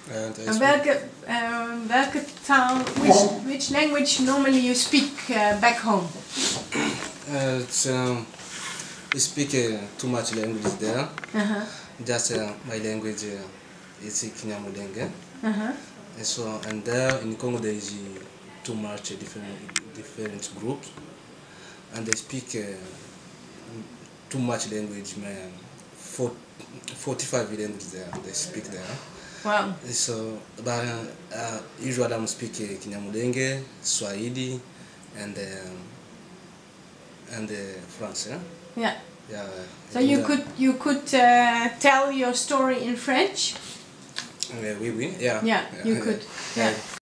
And I En speak, welke taal, which language normally you speak back home? it's, I speak too much language there. Just my language is Kinyamulenge. And so, and there in Congo there is too much different groups, and they speak too much language, man. 45 languages there they speak there. Wow. So, but usually I'm speak Kinyamulenge, Swahili, and France. Yeah. Yeah. So you could tell your story in French? Oui, oui, yeah. Yeah, you could. Yeah.